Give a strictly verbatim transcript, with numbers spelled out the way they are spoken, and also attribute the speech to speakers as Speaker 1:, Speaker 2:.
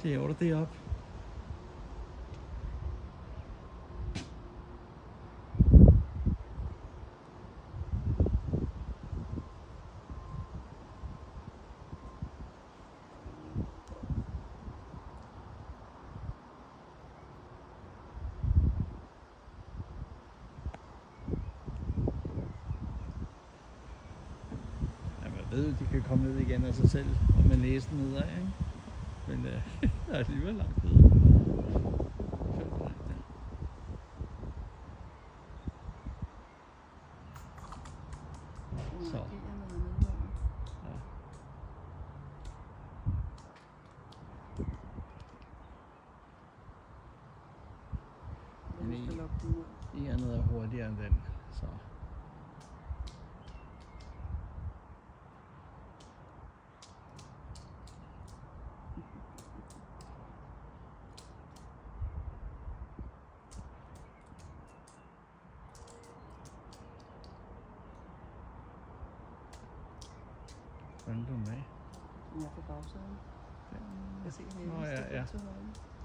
Speaker 1: Laver du det op? Jeg ved, de kan komme ned igen af sig selv, og med næsen nedad, ikke? Men øh, der er alligevel langt ned. Så. Ja. Men en er hurtigere end den, så. Hvordan er du med?
Speaker 2: Jeg er på bagsiden. Jeg kan se hele.
Speaker 1: Nå ja, ja.